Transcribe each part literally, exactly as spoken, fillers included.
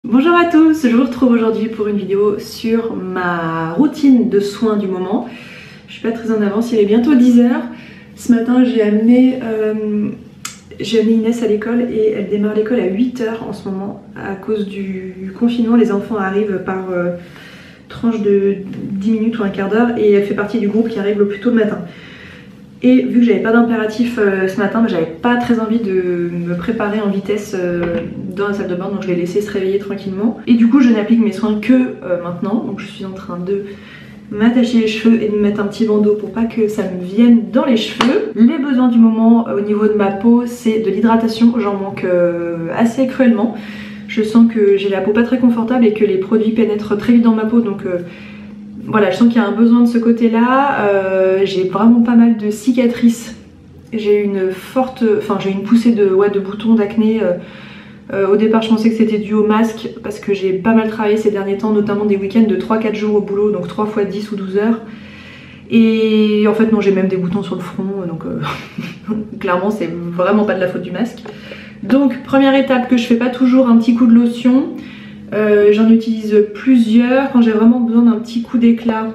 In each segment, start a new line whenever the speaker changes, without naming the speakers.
Bonjour à tous, je vous retrouve aujourd'hui pour une vidéo sur ma routine de soins du moment. Je suis pas très en avance, il est bientôt dix heures. Ce matin j'ai amené, euh, j'ai amené Inès à l'école et elle démarre l'école à huit heures en ce moment. À cause du confinement, les enfants arrivent par euh, tranche de dix minutes ou un quart d'heure et elle fait partie du groupe qui arrive le plus tôt le matin. Et vu que j'avais pas d'impératif euh, ce matin, bah, j'avais pas très envie de me préparer en vitesse euh, dans la salle de bain, donc je l'ai laissé se réveiller tranquillement. Et du coup je n'applique mes soins que euh, maintenant, donc je suis en train de m'attacher les cheveux et de me mettre un petit bandeau pour pas que ça me vienne dans les cheveux. Les besoins du moment euh, au niveau de ma peau, c'est de l'hydratation, j'en manque euh, assez cruellement. Je sens que j'ai la peau pas très confortable et que les produits pénètrent très vite dans ma peau, donc euh, voilà, je sens qu'il y a un besoin de ce côté-là. Euh, j'ai vraiment pas mal de cicatrices. J'ai une forte, enfin j'ai une poussée de, ouais, de boutons d'acné. Euh, euh, au départ, je pensais que c'était dû au masque parce que j'ai pas mal travaillé ces derniers temps, notamment des week-ends de trois quatre jours au boulot, donc trois fois dix ou douze heures. Et en fait, non, j'ai même des boutons sur le front, donc euh, clairement, c'est vraiment pas de la faute du masque. Donc, première étape que je fais pas toujours, un petit coup de lotion. Euh, J'en utilise plusieurs quand j'ai vraiment besoin d'un petit coup d'éclat.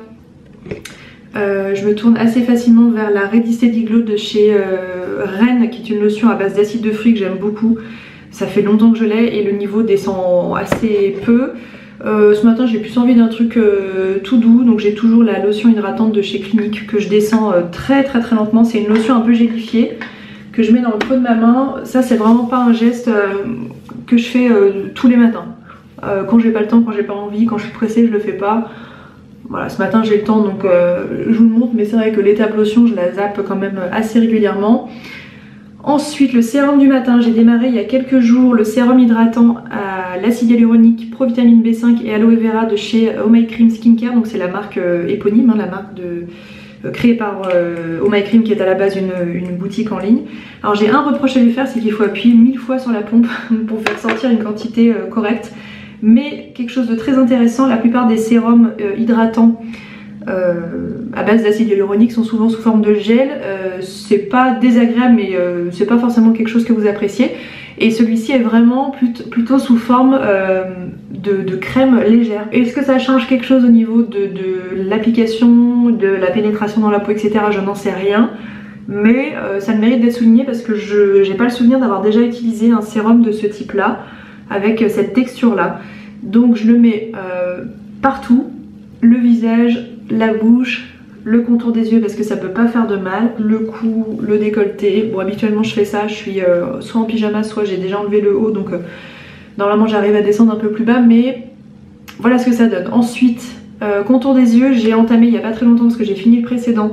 Euh, je me tourne assez facilement vers la Ready Steady Glow de chez euh, Rennes, qui est une lotion à base d'acide de fruits que j'aime beaucoup. Ça fait longtemps que je l'ai et le niveau descend assez peu. Euh, ce matin j'ai plus envie d'un truc euh, tout doux, donc j'ai toujours la lotion hydratante de chez Clinique que je descends euh, très très très lentement. C'est une lotion un peu gélifiée que je mets dans le creux de ma main. Ça c'est vraiment pas un geste euh, que je fais euh, tous les matins. Euh, quand j'ai pas le temps, quand j'ai pas envie, quand je suis pressée, je le fais pas. Voilà, ce matin j'ai le temps donc euh, je vous le montre, mais c'est vrai que l'étape lotion je la zappe quand même assez régulièrement. Ensuite, le sérum du matin, j'ai démarré il y a quelques jours le sérum hydratant à l'acide hyaluronique, provitamine B cinq et aloe vera de chez Oh My Cream Skincare. Donc c'est la marque euh, éponyme, hein, la marque de, euh, créée par euh, Oh My Cream, qui est à la base une, une boutique en ligne. Alors j'ai un reproche à lui faire, c'est qu'il faut appuyer mille fois sur la pompe pour faire sortir une quantité euh, correcte. Mais quelque chose de très intéressant, la plupart des sérums euh, hydratants euh, à base d'acide hyaluronique sont souvent sous forme de gel. Euh, c'est pas désagréable, mais euh, c'est pas forcément quelque chose que vous appréciez. Et celui-ci est vraiment plutôt, plutôt sous forme euh, de, de crème légère. Est-ce que ça change quelque chose au niveau de, de l'application, de la pénétration dans la peau, et cetera. Je n'en sais rien. Mais euh, ça le mérite d'être souligné parce que je n'ai pas le souvenir d'avoir déjà utilisé un sérum de ce type-là, avec cette texture-là. Donc je le mets euh, partout, le visage, la bouche, le contour des yeux parce que ça peut pas faire de mal, le cou, le décolleté. Bon, habituellement je fais ça, je suis euh, soit en pyjama, soit j'ai déjà enlevé le haut, donc euh, normalement j'arrive à descendre un peu plus bas, mais voilà ce que ça donne. Ensuite, euh, contour des yeux, j'ai entamé il y a pas très longtemps parce que j'ai fini le précédent,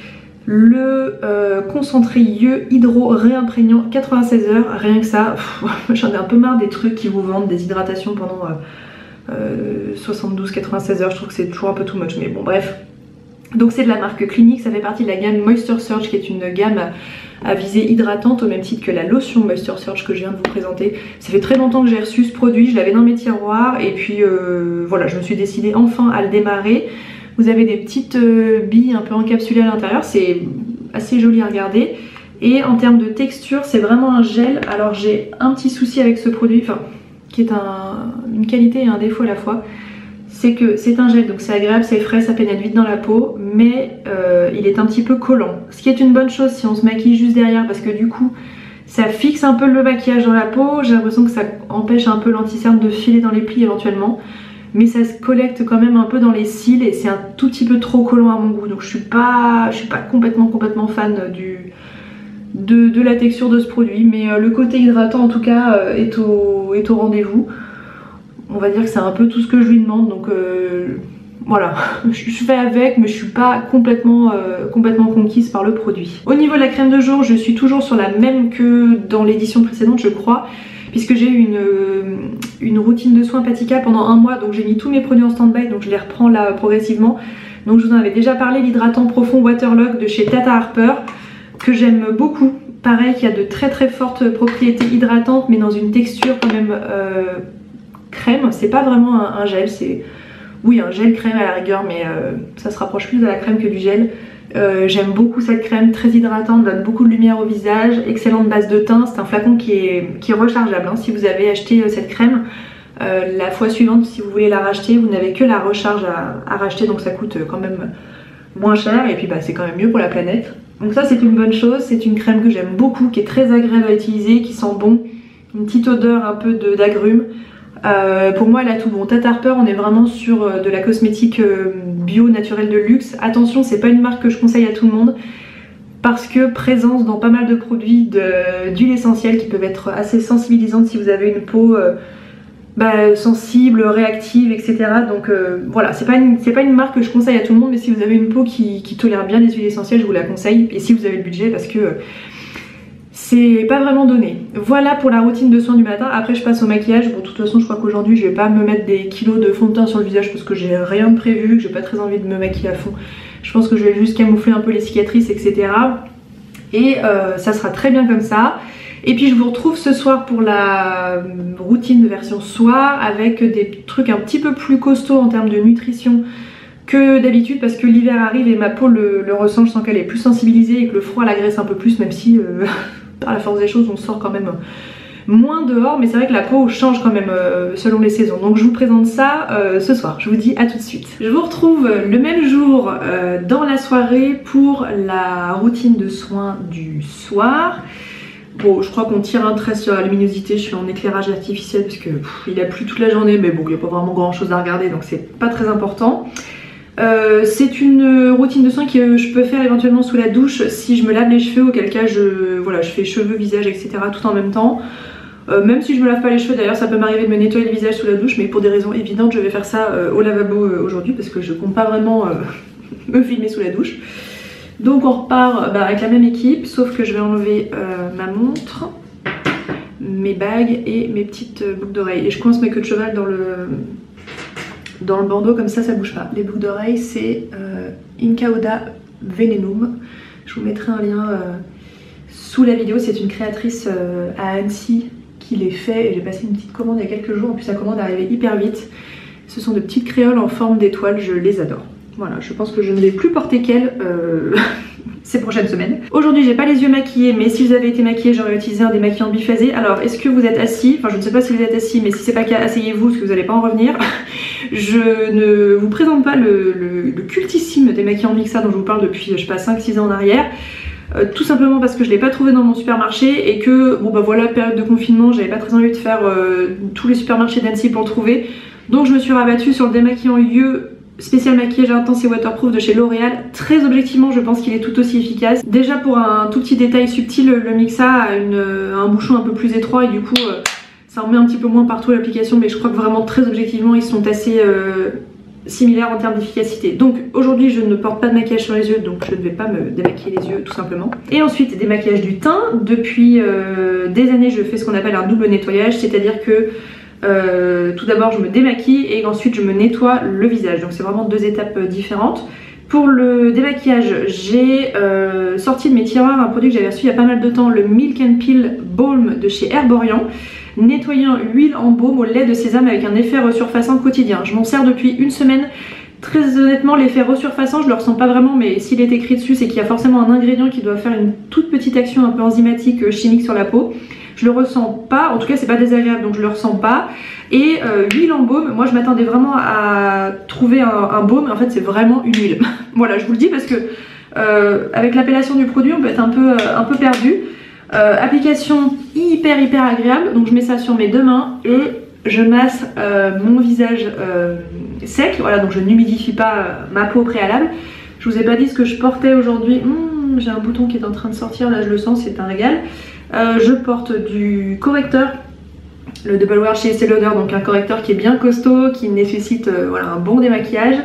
le euh, concentré yeux hydro réimprégnant quatre-vingt-seize heures, rien que ça. J'en ai un peu marre des trucs qui vous vendent des hydratations pendant euh, euh, soixante-douze à quatre-vingt-seize heures, je trouve que c'est toujours un peu too much, mais bon bref. Donc c'est de la marque Clinique, ça fait partie de la gamme Moisture Surge, qui est une gamme à, à visée hydratante au même titre que la lotion Moisture Surge que je viens de vous présenter. Ça fait très longtemps que j'ai reçu ce produit, je l'avais dans mes tiroirs et puis euh, voilà, je me suis décidée enfin à le démarrer. Vous avez des petites euh, billes un peu encapsulées à l'intérieur, c'est assez joli à regarder. Et en termes de texture, c'est vraiment un gel. Alors j'ai un petit souci avec ce produit, enfin, qui est un, une qualité et un défaut à la fois. C'est que c'est un gel, donc c'est agréable, c'est frais, ça pénètre vite dans la peau, mais euh, il est un petit peu collant. Ce qui est une bonne chose si on se maquille juste derrière, parce que du coup, ça fixe un peu le maquillage dans la peau. J'ai l'impression que ça empêche un peu l'anti-cerne de filer dans les plis éventuellement. Mais ça se collecte quand même un peu dans les cils et c'est un tout petit peu trop collant à mon goût. Donc je suis pas, je suis pas complètement complètement fan du, de, de la texture de ce produit. Mais euh, le côté hydratant en tout cas euh, est au, est au rendez-vous. On va dire que c'est un peu tout ce que je lui demande. Donc euh, voilà, je, je fais avec, mais je suis pas complètement, euh, complètement conquise par le produit. Au niveau de la crème de jour, je suis toujours sur la même que dans l'édition précédente, je crois. Puisque j'ai eu une, une routine de soins Patika pendant un mois, donc j'ai mis tous mes produits en stand-by, donc je les reprends là progressivement. Donc je vous en avais déjà parlé, l'hydratant profond Waterlock de chez Tata Harper, que j'aime beaucoup. Pareil, qui a de très très fortes propriétés hydratantes, mais dans une texture quand même euh, crème. C'est pas vraiment un, un gel, c'est oui un gel crème à la rigueur, mais euh, ça se rapproche plus de la crème que du gel. Euh, J'aime beaucoup cette crème, très hydratante, donne beaucoup de lumière au visage, excellente base de teint. C'est un flacon qui est, qui est rechargeable, hein. Si vous avez acheté euh, cette crème, Euh, la fois suivante, si vous voulez la racheter, vous n'avez que la recharge à, à racheter, donc ça coûte quand même moins cher et puis bah, c'est quand même mieux pour la planète. Donc ça c'est une bonne chose, c'est une crème que j'aime beaucoup, qui est très agréable à utiliser, qui sent bon, une petite odeur un peu d'agrumes. Euh, pour moi elle a tout bon. Tarte Harper, on est vraiment sur euh, de la cosmétique euh, bio naturelle de luxe. Attention, c'est pas une marque que je conseille à tout le monde parce que présence dans pas mal de produits d'huile essentielle qui peuvent être assez sensibilisantes si vous avez une peau euh, bah, sensible, réactive, et cetera. Donc euh, voilà, c'est pas, une, pas une marque que je conseille à tout le monde, mais si vous avez une peau qui, qui tolère bien les huiles essentielles, je vous la conseille. Et si vous avez le budget, parce que euh, c'est pas vraiment donné. Voilà pour la routine de soins du matin. Après je passe au maquillage. Bon, de toute façon je crois qu'aujourd'hui je vais pas me mettre des kilos de fond de teint sur le visage parce que j'ai rien de prévu, que j'ai pas très envie de me maquiller à fond. Je pense que je vais juste camoufler un peu les cicatrices, et cetera. Et euh, ça sera très bien comme ça. Et puis je vous retrouve ce soir pour la routine de version soir avec des trucs un petit peu plus costauds en termes de nutrition que d'habitude parce que l'hiver arrive et ma peau le, le ressent. Je sens qu'elle est plus sensibilisée et que le froid l'agresse un peu plus, même si euh, par la force des choses on sort quand même moins dehors, mais c'est vrai que la peau change quand même euh, selon les saisons. Donc je vous présente ça euh, ce soir. Je vous dis à tout de suite. Je vous retrouve le même jour euh, dans la soirée pour la routine de soins du soir. Bon, je crois qu'on tire un trait sur la luminosité, je suis en éclairage artificiel parce que pff, il a plu toute la journée, mais bon, il n'y a pas vraiment grand chose à regarder, donc c'est pas très important. Euh, c'est une routine de soins que je peux faire éventuellement sous la douche si je me lave les cheveux, auquel cas je, voilà, je fais cheveux, visage, et cetera tout en même temps. Euh, même si je me lave pas les cheveux, d'ailleurs ça peut m'arriver de me nettoyer le visage sous la douche, mais pour des raisons évidentes je vais faire ça euh, au lavabo euh, aujourd'hui parce que je compte pas vraiment euh, me filmer sous la douche. Donc on repart bah, avec la même équipe, sauf que je vais enlever euh, ma montre, mes bagues et mes petites boucles d'oreilles. Et je coince ma queue de cheval dans le, dans le bandeau, comme ça ça bouge pas. Les boucles d'oreilles c'est euh, Incauda Venenum. Je vous mettrai un lien euh, sous la vidéo, c'est une créatrice euh, à Annecy qui les fait et j'ai passé une petite commande il y a quelques jours, en plus la commande est arrivée hyper vite. Ce sont de petites créoles en forme d'étoiles, je les adore. Voilà, je pense que je ne vais plus porter qu'elle euh, ces prochaines semaines. Aujourd'hui j'ai pas les yeux maquillés, mais si j'avais été maquillée j'aurais utilisé un démaquillant biphasé. Alors est-ce que vous êtes assis? Enfin je ne sais pas si vous êtes assis, mais si c'est pas le cas, asseyez-vous parce que vous n'allez pas en revenir. Je ne vous présente pas le, le, le cultissime démaquillant Mixa dont je vous parle depuis je sais pas cinq six ans en arrière. Euh, tout simplement parce que je l'ai pas trouvé dans mon supermarché et que bon bah voilà, période de confinement, j'avais pas très envie de faire euh, tous les supermarchés d'Annecy pour le trouver. Donc je me suis rabattue sur le démaquillant Yeux spécial maquillage intense et waterproof de chez L'Oréal. Très objectivement je pense qu'il est tout aussi efficace. Déjà pour un tout petit détail subtil, le Mixa a une, un bouchon un peu plus étroit et du coup euh, ça en met un petit peu moins partout l'application, mais je crois que vraiment très objectivement ils sont assez euh, similaires en termes d'efficacité. Donc aujourd'hui je ne porte pas de maquillage sur les yeux, donc je ne vais pas me démaquiller les yeux tout simplement. Et ensuite démaquillage du teint. Depuis euh, des années je fais ce qu'on appelle un double nettoyage, c'est à dire que Euh, tout d'abord je me démaquille et ensuite je me nettoie le visage, donc c'est vraiment deux étapes différentes. Pour le démaquillage j'ai euh, sorti de mes tiroirs un produit que j'avais reçu il y a pas mal de temps, le Milk and Peel Balm de chez Herborian, nettoyant huile en baume au lait de sésame avec un effet resurfaçant quotidien. Je m'en sers depuis une semaine. Très honnêtement l'effet resurfaçant je le ressens pas vraiment, mais s'il est écrit dessus c'est qu'il y a forcément un ingrédient qui doit faire une toute petite action un peu enzymatique chimique sur la peau. Je le ressens pas, en tout cas c'est pas désagréable donc je le ressens pas. Et euh, huile en baume, moi je m'attendais vraiment à trouver un, un baume, en fait c'est vraiment une huile. Voilà, je vous le dis parce que euh, avec l'appellation du produit on peut être un peu, euh, un peu perdu. Euh, application hyper hyper agréable, donc je mets ça sur mes deux mains et je masse euh, mon visage euh, sec, voilà, donc je n'humidifie pas euh, ma peau au préalable. Je vous ai pas dit ce que je portais aujourd'hui. Mmh, j'ai un bouton qui est en train de sortir, là je le sens, c'est un régal. Euh, je porte du correcteur, le Double Wear chez Estée Lauder, donc un correcteur qui est bien costaud, qui nécessite euh, voilà, un bon démaquillage.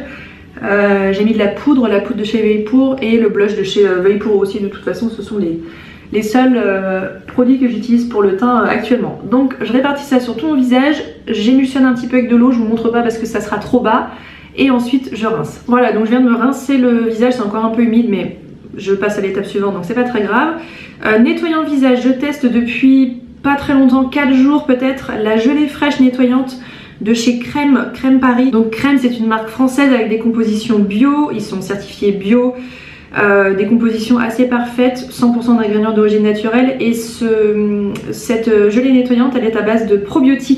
Euh, j'ai mis de la poudre, la poudre de chez Veilpour et le blush de chez euh, Veilpour aussi. De toute façon ce sont les, les seuls euh, produits que j'utilise pour le teint euh, actuellement. Donc je répartis ça sur tout mon visage, j'émulsionne un petit peu avec de l'eau, je vous montre pas parce que ça sera trop bas. Et ensuite je rince. Voilà, donc je viens de me rincer le visage, c'est encore un peu humide mais je passe à l'étape suivante donc c'est pas très grave. Euh, nettoyant le visage, je teste depuis pas très longtemps, quatre jours peut-être, la gelée fraîche nettoyante de chez Crème, Crème Paris. Donc Crème c'est une marque française avec des compositions bio, ils sont certifiés bio, euh, des compositions assez parfaites, cent pour cent d'ingrédients d'origine naturelle. Et ce, cette gelée nettoyante elle est à base de probiotiques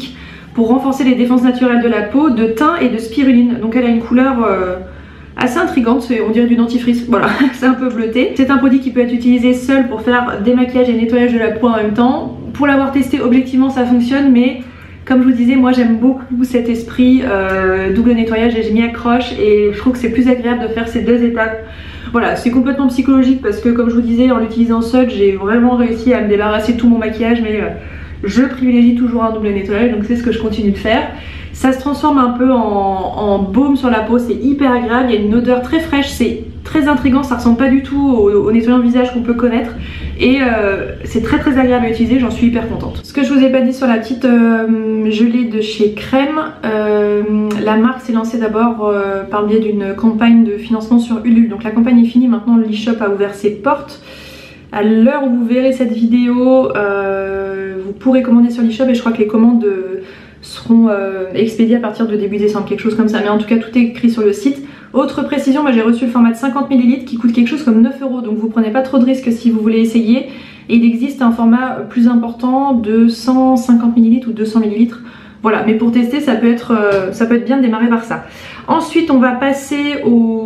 pour renforcer les défenses naturelles de la peau, de thym et de spiruline. Donc elle a une couleur euh, assez intrigante, on dirait du dentifrice, voilà, c'est un peu bleuté. C'est un produit qui peut être utilisé seul pour faire démaquillage et nettoyage de la peau en même temps. Pour l'avoir testé, objectivement ça fonctionne, mais comme je vous disais, moi j'aime beaucoup cet esprit euh, double nettoyage et je m'y accroche et je trouve que c'est plus agréable de faire ces deux étapes. Voilà, c'est complètement psychologique parce que comme je vous disais, en l'utilisant seul, j'ai vraiment réussi à me débarrasser de tout mon maquillage, mais euh, je privilégie toujours un double nettoyage, donc c'est ce que je continue de faire. Ça se transforme un peu en, en baume sur la peau, c'est hyper agréable, il y a une odeur très fraîche, c'est très intriguant, ça ressemble pas du tout au, au nettoyant visage qu'on peut connaître et euh, c'est très très agréable à utiliser, j'en suis hyper contente. Ce que je vous ai pas dit sur la petite euh, gelée de chez Crème, euh, la marque s'est lancée d'abord euh, par le biais d'une campagne de financement sur Ulule, donc la campagne est finie, maintenant l'e-shop a ouvert ses portes. À l'heure où vous verrez cette vidéo, euh, vous pourrez commander sur l'e-shop et je crois que les commandes euh, seront euh, expédiées à partir de début décembre, quelque chose comme ça, mais en tout cas tout est écrit sur le site. Autre précision, moi j'ai reçu le format de cinquante millilitres qui coûte quelque chose comme neuf euros, donc vous prenez pas trop de risques si vous voulez essayer. Et il existe un format plus important de cent cinquante millilitres ou deux cents millilitres. Voilà, mais pour tester ça peut être, euh, ça peut être bien de démarrer par ça. Ensuite on va passer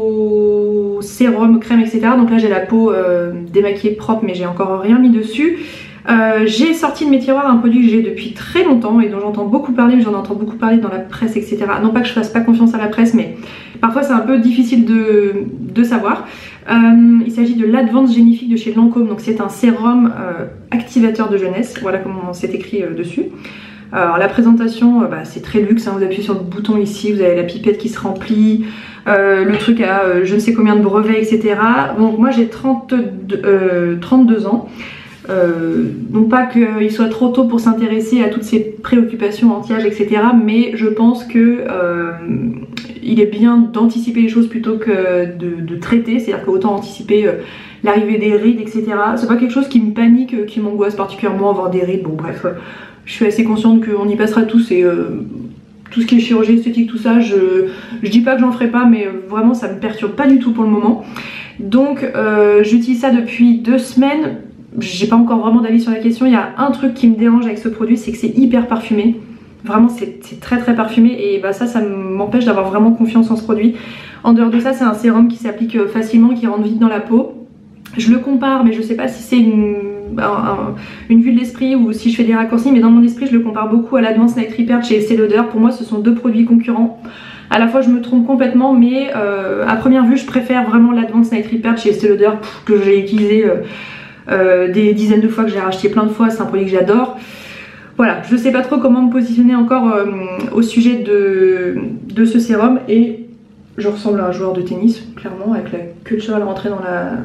au sérum, crème, et cetera. Donc là j'ai la peau euh, démaquillée propre mais j'ai encore rien mis dessus. Euh, j'ai sorti de mes tiroirs un produit que j'ai depuis très longtemps et dont j'entends beaucoup parler, j'en entends beaucoup parler dans la presse, et cetera. Non pas que je fasse pas confiance à la presse, mais parfois c'est un peu difficile de, de savoir. Euh, il s'agit de l'Advance Génifique de chez Lancôme, donc c'est un sérum euh, activateur de jeunesse, voilà comment c'est écrit euh, dessus. Alors la présentation, euh, bah, c'est très luxe, hein. Vous appuyez sur le bouton ici, vous avez la pipette qui se remplit, euh, le truc a euh, je ne sais combien de brevets, et cetera. Donc moi j'ai trente-deux, euh, trente-deux ans. Euh, non pas qu'il soit trop tôt pour s'intéresser à toutes ces préoccupations anti-âge, et cetera. Mais je pense que euh, il est bien d'anticiper les choses plutôt que de, de traiter, c'est-à-dire qu'autant anticiper euh, l'arrivée des rides, et cetera. C'est pas quelque chose qui me panique, euh, qui m'angoisse particulièrement, avoir des rides. Bon bref, euh, je suis assez consciente qu'on y passera tous et euh, tout ce qui est chirurgie esthétique, tout ça, je, je dis pas que j'en ferai pas, mais vraiment ça me perturbe pas du tout pour le moment. Donc euh, j'utilise ça depuis deux semaines. J'ai pas encore vraiment d'avis sur la question. Il y a un truc qui me dérange avec ce produit, c'est que c'est hyper parfumé. Vraiment c'est très très parfumé et bah ça ça m'empêche d'avoir vraiment confiance en ce produit. En dehors de ça, c'est un sérum qui s'applique facilement, qui rentre vite dans la peau. Je le compare, mais je sais pas si c'est une, un, un, une vue de l'esprit ou si je fais des raccourcis, mais dans mon esprit je le compare beaucoup à l'Advanced Night Repair chez Estée Lauder. Pour moi ce sont deux produits concurrents. À la fois je me trompe complètement, mais euh, à première vue je préfère vraiment l'Advanced Night Repair chez Estée Lauder, pff, que j'ai utilisé euh, Euh, des dizaines de fois, que j'ai racheté plein de fois, c'est un produit que j'adore. Voilà, je sais pas trop comment me positionner encore euh, au sujet de, de ce sérum et je ressemble à un joueur de tennis, clairement, avec la queue de cheval rentrée dans la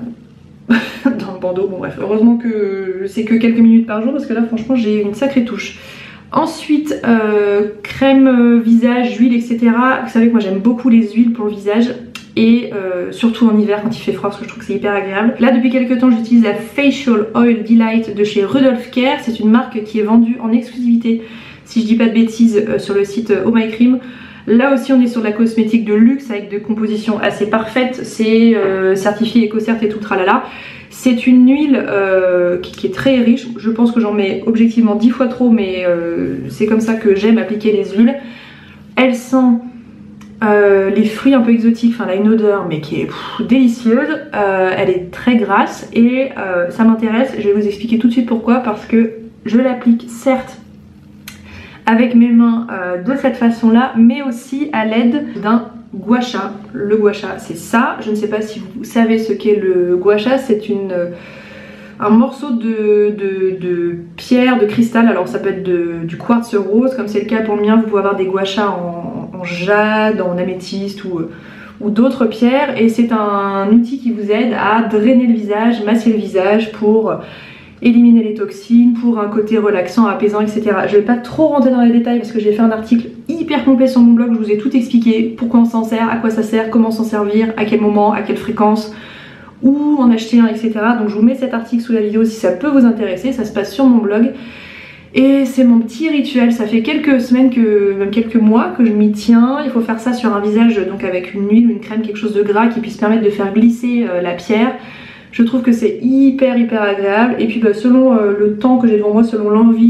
dans le bandeau. Bon bref, heureusement que c'est que quelques minutes par jour parce que là franchement j'ai une sacrée touche. Ensuite, euh, crème visage, huile, et cetera. Vous savez que moi j'aime beaucoup les huiles pour le visage. Et euh, surtout en hiver quand il fait froid parce que je trouve que c'est hyper agréable. Là depuis quelques temps j'utilise la Facial Oil Delight de chez Rudolph Care. C'est une marque qui est vendue en exclusivité, si je dis pas de bêtises, euh, sur le site euh, Oh My Cream. Là aussi on est sur de la cosmétique de luxe avec de compositions assez parfaites. C'est euh, certifié EcoCert et tout tralala. C'est une huile euh, qui, qui est très riche. Je pense que j'en mets objectivement dix fois trop, mais euh, c'est comme ça que j'aime appliquer les huiles. Elle sent Euh, les fruits un peu exotiques, enfin elle a une odeur mais qui est pff, délicieuse, euh, elle est très grasse et euh, ça m'intéresse. Je vais vous expliquer tout de suite pourquoi, parce que je l'applique certes avec mes mains euh, de cette façon là, mais aussi à l'aide d'un gua sha. Le gua sha c'est ça, je ne sais pas si vous savez ce qu'est le gua sha, c'est une... Euh, un morceau de, de, de pierre, de cristal, alors ça peut être de, du quartz rose comme c'est le cas pour le mien. Vous pouvez avoir des gua sha en, en jade, en améthyste ou, ou d'autres pierres, et c'est un outil qui vous aide à drainer le visage, masser le visage pour éliminer les toxines, pour un côté relaxant, apaisant, et cetera. Je vais pas trop rentrer dans les détails parce que j'ai fait un article hyper complet sur mon blog, je vous ai tout expliqué, pourquoi on s'en sert, à quoi ça sert, comment s'en servir, à quel moment, à quelle fréquence, où en acheter un, et cetera. Donc je vous mets cet article sous la vidéo si ça peut vous intéresser, ça se passe sur mon blog. Et c'est mon petit rituel, ça fait quelques semaines, que, même quelques mois que je m'y tiens. Il faut faire ça sur un visage, donc avec une huile ou une crème, quelque chose de gras qui puisse permettre de faire glisser euh, la pierre. Je trouve que c'est hyper hyper agréable. Et puis bah, selon euh, le temps que j'ai devant moi, selon l'envie,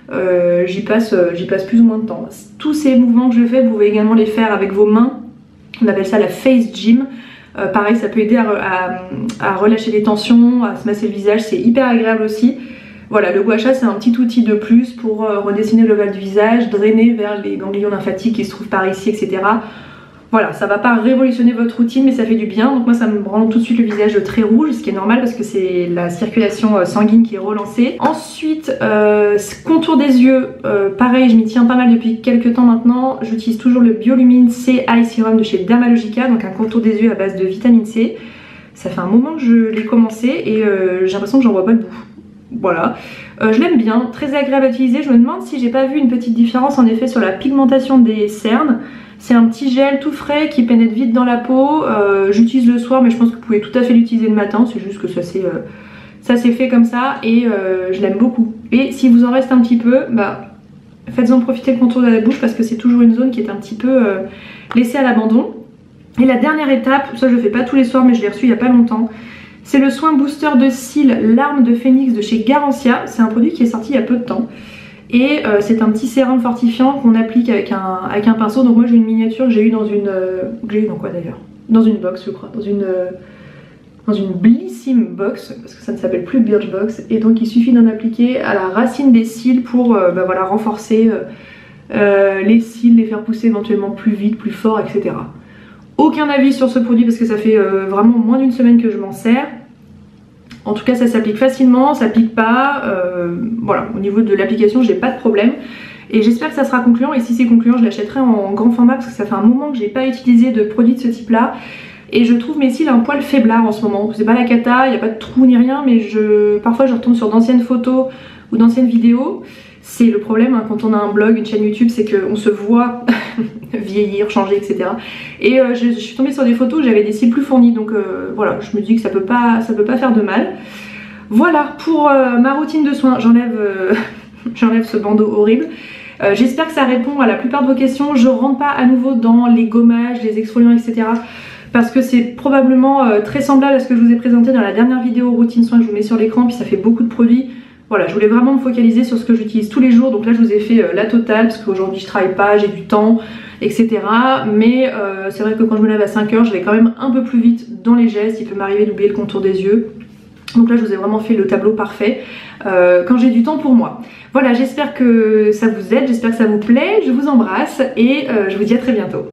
euh, j'y passe, euh, j'y passe plus ou moins de temps. Tous ces mouvements que je fais, vous pouvez également les faire avec vos mains. On appelle ça la face gym. Euh, pareil, ça peut aider à, à, à relâcher les tensions, à se masser le visage, c'est hyper agréable aussi. Voilà, le gua sha c'est un petit outil de plus pour euh, redessiner l'ovale du visage, drainer vers les ganglions lymphatiques qui se trouvent par ici, et cetera. Voilà, ça va pas révolutionner votre routine, mais ça fait du bien. Donc moi, ça me rend tout de suite le visage très rouge, ce qui est normal parce que c'est la circulation sanguine qui est relancée. Ensuite, euh, contour des yeux, euh, pareil, je m'y tiens pas mal depuis quelques temps maintenant. J'utilise toujours le Biolumine C Eye Serum de chez Dermalogica, donc un contour des yeux à base de vitamine C. Ça fait un moment que je l'ai commencé et euh, j'ai l'impression que j'en vois pas le bout. Voilà, euh, je l'aime bien, très agréable à utiliser. Je me demande si j'ai pas vu une petite différence en effet sur la pigmentation des cernes. C'est un petit gel tout frais qui pénètre vite dans la peau. Euh, J'utilise le soir, mais je pense que vous pouvez tout à fait l'utiliser le matin. C'est juste que ça s'est euh, ça s'est fait comme ça et euh, je l'aime beaucoup. Et si vous en reste un petit peu, bah, faites-en profiter le contour de la bouche parce que c'est toujours une zone qui est un petit peu euh, laissée à l'abandon. Et la dernière étape, ça je le fais pas tous les soirs, mais je l'ai reçu il y a pas longtemps. C'est le soin booster de cils Larmes de Phénix de chez Garancia. C'est un produit qui est sorti il y a peu de temps. Et euh, c'est un petit sérum fortifiant qu'on applique avec un, avec un pinceau. Donc moi j'ai une miniature que j'ai eu dans une... Euh, j'ai eu dans quoi d'ailleurs? Dans une box je crois. Dans une, euh, dans une Blissim box. Parce que ça ne s'appelle plus Birchbox. Et donc il suffit d'en appliquer à la racine des cils pour euh, bah, voilà, renforcer euh, euh, les cils, les faire pousser éventuellement plus vite, plus fort, et cetera. Aucun avis sur ce produit parce que ça fait euh, vraiment moins d'une semaine que je m'en sers. En tout cas ça s'applique facilement, ça pique pas, euh, voilà, au niveau de l'application j'ai pas de problème. Et j'espère que ça sera concluant et si c'est concluant je l'achèterai en grand format parce que ça fait un moment que j'ai pas utilisé de produit de ce type là. Et je trouve mes cils un poil faiblards en ce moment, c'est pas la cata, il n'y a pas de trou ni rien mais je parfois je retombe sur d'anciennes photos ou d'anciennes vidéos. C'est le problème hein, quand on a un blog, une chaîne YouTube, c'est qu'on se voit vieillir, changer, et cetera. Et euh, je, je suis tombée sur des photos où j'avais des cils plus fournis, donc euh, voilà, je me dis que ça peut pas, ça peut pas faire de mal. Voilà pour euh, ma routine de soins, j'enlève euh, j'enlève ce bandeau horrible. Euh, J'espère que ça répond à la plupart de vos questions. Je rentre pas à nouveau dans les gommages, les exfoliants, et cetera. Parce que c'est probablement euh, très semblable à ce que je vous ai présenté dans la dernière vidéo routine soins que je vous mets sur l'écran, puis ça fait beaucoup de produits. Voilà, je voulais vraiment me focaliser sur ce que j'utilise tous les jours. Donc là, je vous ai fait euh, la totale parce qu'aujourd'hui, je travaille pas, j'ai du temps, et cetera. Mais euh, c'est vrai que quand je me lève à cinq heures, je vais quand même un peu plus vite dans les gestes. Il peut m'arriver d'oublier le contour des yeux. Donc là, je vous ai vraiment fait le tableau parfait euh, quand j'ai du temps pour moi. Voilà, j'espère que ça vous aide, j'espère que ça vous plaît. Je vous embrasse et euh, je vous dis à très bientôt.